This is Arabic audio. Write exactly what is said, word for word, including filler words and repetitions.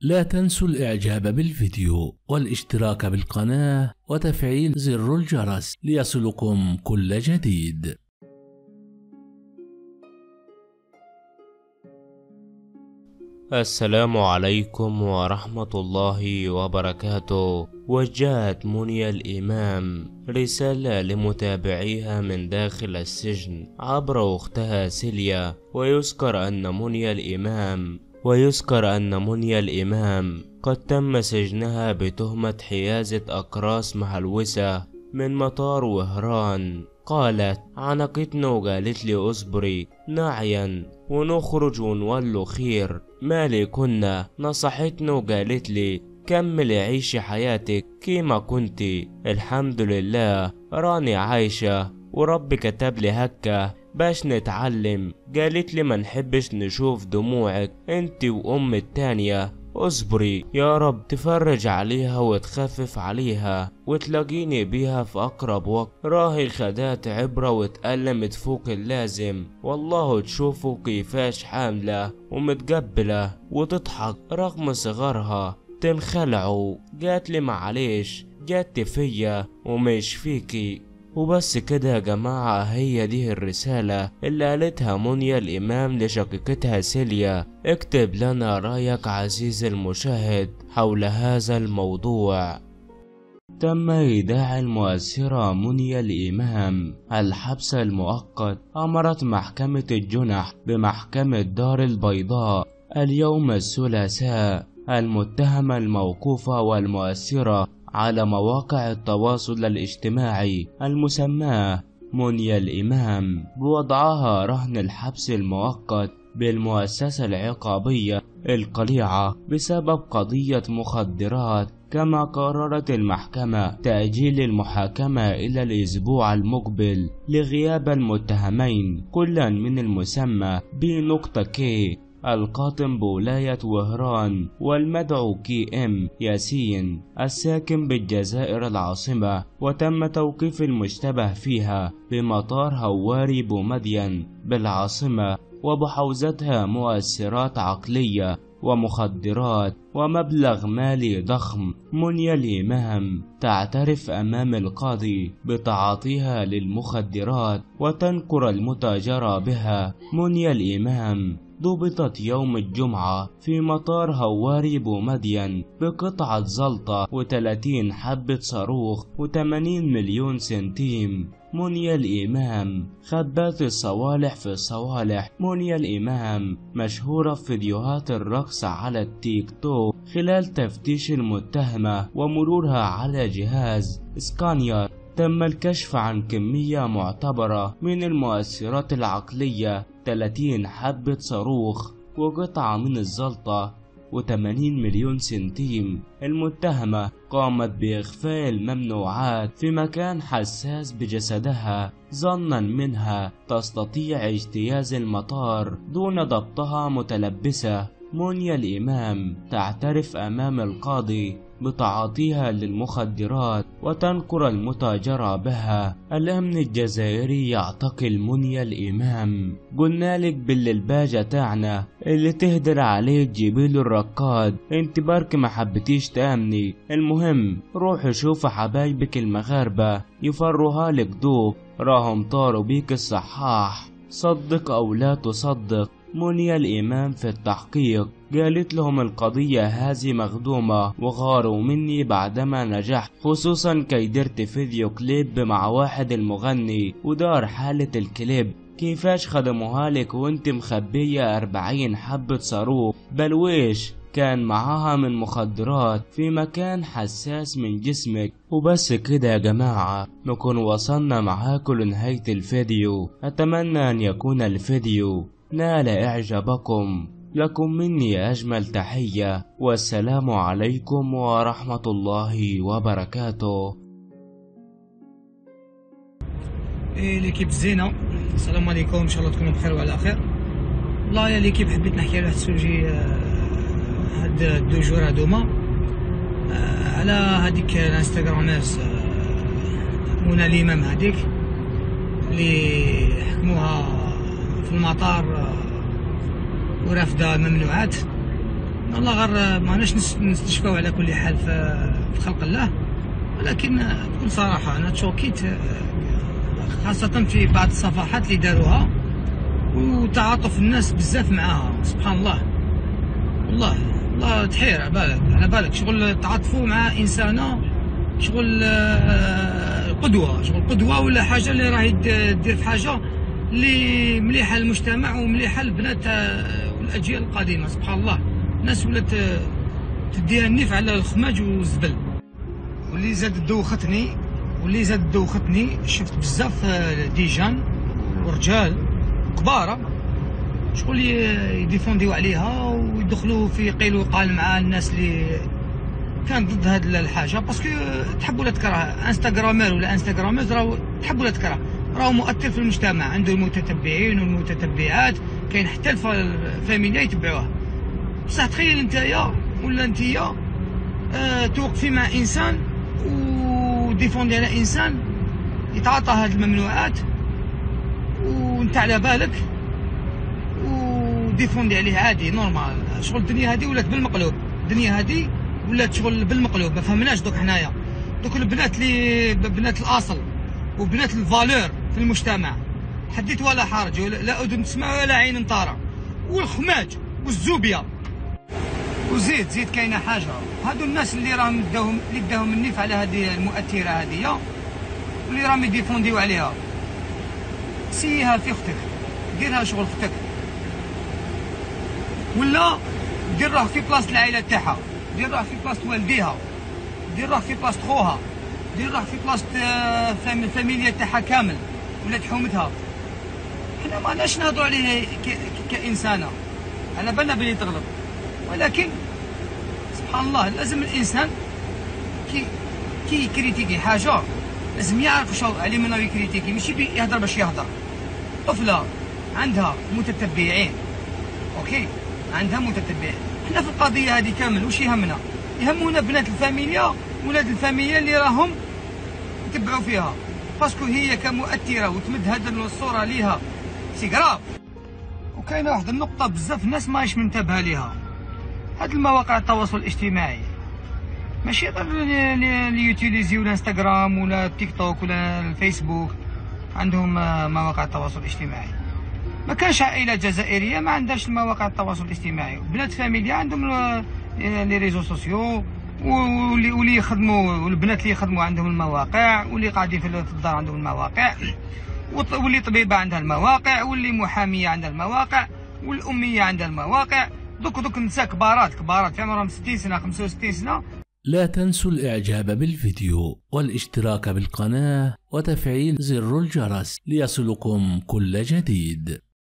لا تنسوا الاعجاب بالفيديو والاشتراك بالقناة وتفعيل زر الجرس ليصلكم كل جديد. السلام عليكم ورحمة الله وبركاته. وجهت منيا الإمام رسالة لمتابعيها من داخل السجن عبر أختها سيليا، ويذكر أن منيا الإمام ويذكر أن منيا الإمام قد تم سجنها بتهمة حيازة أقراص مهلوسة من مطار وهران. قالت: عانقتني وقالت لي اصبري ناعيا ونخرج ونولو خير، مالي كنا نصحتني وقالت لي كملي عيشي حياتك كيما كنتي، الحمد لله راني عايشة وربي كتب لي هكا باش نتعلم. قالت لي ما نحبش نشوف دموعك انتي وام التانية، اصبري يا رب تفرج عليها وتخفف عليها وتلاقيني بيها في اقرب وقت. راهي خدات عبرة واتألمت فوق اللازم، والله تشوفوا كيفاش حاملة ومتقبلة وتضحك رغم صغرها. تنخلعوا قالت لي معليش جات فيا ومش فيكي. وبس كده يا جماعة، هي دي الرسالة اللي قالتها منيا الإمام لشقيقتها سيليا. اكتب لنا رأيك عزيزي المشاهد حول هذا الموضوع. تم إيداع المؤثرة منيا الإمام الحبس المؤقت. أمرت محكمة الجنح بمحكمة دار البيضاء اليوم الثلاثاء المتهمة الموقوفة والمؤثرة على مواقع التواصل الاجتماعي المسماة منيا الإمام بوضعها رهن الحبس المؤقت بالمؤسسة العقابية القليعة بسبب قضية مخدرات. كما قررت المحكمة تأجيل المحاكمة إلى الأسبوع المقبل لغياب المتهمين كلا من المسمى بنقطة كي القاطن بولاية وهران والمدعو كي ام ياسين الساكن بالجزائر العاصمة. وتم توقيف المشتبه فيها بمطار هواري بومدين بالعاصمة وبحوزتها مؤثرات عقلية ومخدرات ومبلغ مالي ضخم. منيا الإمام تعترف أمام القاضي بتعاطيها للمخدرات وتنكر المتاجرة بها. منيا الإمام ضبطت يوم الجمعة في مطار هواري بومدين بقطعة زلطة وثلاثين حبة صاروخ وثمانين مليون سنتيم. منيا الإمام خبات الصوالح في الصوالح. منيا الإمام مشهورة في فيديوهات الرقص على التيك توك خلال تفتيش المتهمة ومرورها على جهاز سكانير. تم الكشف عن كمية معتبرة من المؤثرات العقلية ثلاثين حبة صاروخ وقطعة من الزلطة وثمانين مليون سنتيم. المتهمة قامت بإخفاء الممنوعات في مكان حساس بجسدها ظنا منها تستطيع اجتياز المطار دون ضبطها متلبسة. منيا الإمام تعترف أمام القاضي بتعاطيها للمخدرات وتنكر المتاجرة بها. الأمن الجزائري يعتقل منيا الإمام. قلنالك باللباجة تاعنا اللي تهدر عليك جبيل الركاد، انت برك ما حبتيش تامني. المهم روح شوف حبايبك المغاربة يفروها لك دوب، راهم طاروا بيك الصحاح، صدق أو لا تصدق. منيا الإمام في التحقيق قالت لهم القضية هذه مخدومة وغاروا مني بعدما نجحت، خصوصا كي درت فيديو كليب مع واحد المغني ودار حالة الكليب كيفاش خدموها لك وانت مخبية أربعين حبة صاروخ بل ويش كان معاها من مخدرات في مكان حساس من جسمك. وبس كده يا جماعة نكون وصلنا معاكم لنهاية الفيديو. أتمنى أن يكون الفيديو نال إعجابكم. لكم مني أجمل تحية والسلام عليكم ورحمة الله وبركاته. إيه ليكيب زينة، السلام عليكم، إن شاء الله تكونوا بخير وعلى خير. والله يا ليكيب حبيت نحكي على واحد السوجي هاد دو جور هادوما على هاديك الانستغراميرز منى الإمام هاديك اللي حكموها في المطار ورافدة الممنوعات. والله غير ماناش نستشفاو على كل حال في خلق الله، ولكن بكل صراحه انا تشوكيت خاصه في بعض الصفحات اللي داروها وتعاطف الناس بزاف معاها. سبحان الله، والله والله تحير على بالك على بالك شغل تعاطفوا مع انسانه شغل قدوه، شغل قدوه ولا حاجه اللي راهي دير في حاجه اللي مليحه للمجتمع ومليحه للبنات والاجيال القادمه. سبحان الله، الناس ولات تديها النيف على الخماج والزبل. واللي زاد دوختني واللي زاد دوختني شفت بزاف ديجان ورجال كبار شغل يديفونديو عليها ويدخلوا في قيل وقال مع الناس اللي كان ضد هاد الحاجه، باسكو تحب ولا تكره انستغرامر ولا انستغرامرز راهو تحب ولا تكره راهو مؤثر في المجتمع، عنده المتتبعين والمتتبعات، كاين حتى الفاميليا يتبعوه. بصح تخيل نتايا ولا نتيا آه توقفي مع انسان وديفوندي على انسان يتعاطى هاد الممنوعات وانت على بالك وديفوندي عليه عادي نورمال. شغل الدنيا هادي ولات بالمقلوب، الدنيا هادي ولات شغل بالمقلوب. ما فهمناش دوك حنايا دوك البنات اللي بنات الاصل وبنات الفالور في المجتمع، حديث ولا حرج، لا اذن تسمع ولا عين طارة، والخماج والزوبيه. وزيد زيد كاينه حاجه، هادو الناس اللي راهم داهم اللي داهم النيف على هذه المؤثره هذه واللي راهم يديفونديو عليها، سيها في اختك، ديرها شغل اختك، ولا دير روحك في بلاصه العائله تاعها، دير روحك في بلاصه والديها، دير روحك في بلاصه خوها، دير روحك في بلاصه الفاميليا تاعها كامل ولا حومتها. حنا ما ناش نهضروا عليه كانسانه، على بالنا بلي تغلط، ولكن سبحان الله لازم الانسان كي كي يكريتيكي حاجه لازم يعرف شو عليه منو يكريتيكي، ماشي يهضر باش يهضر. طفله عندها متتبعين، اوكي عندها متتبعين، حنا في القضيه هذه كامل واش يهمنا؟ يهمونا بنات الفاميليا ولاد الفاميليا اللي راهم يتبعوا فيها، باسكو هي كمؤثره وتمد هذه الصوره ليها سي كراف. وكاينه واحد النقطه بزاف الناس ماهيش منتبهه ليها، هاد المواقع التواصل الاجتماعي ماشي غير اللي يوتيليزيو الانستغرام ولا التيك توك ولا الفيسبوك عندهم مواقع التواصل الاجتماعي. ما كانش عائله جزائريه ما عندهاش المواقع التواصل الاجتماعي، بنات فاميليا عندهم لي ريزو سوسيو، واللي واللي يخدموا والبنات اللي يخدموا عندهم المواقع، واللي قاعدين في الدار عندهم المواقع، واللي طبيبه عندها المواقع، واللي محاميه عندها المواقع، والاميه عندها المواقع. دوك دوك نساء كبارات كبارات في عمرهم ستين سنه خمسة وستين سنه. لا تنسوا الاعجاب بالفيديو والاشتراك بالقناة وتفعيل زر الجرس ليصلكم كل جديد.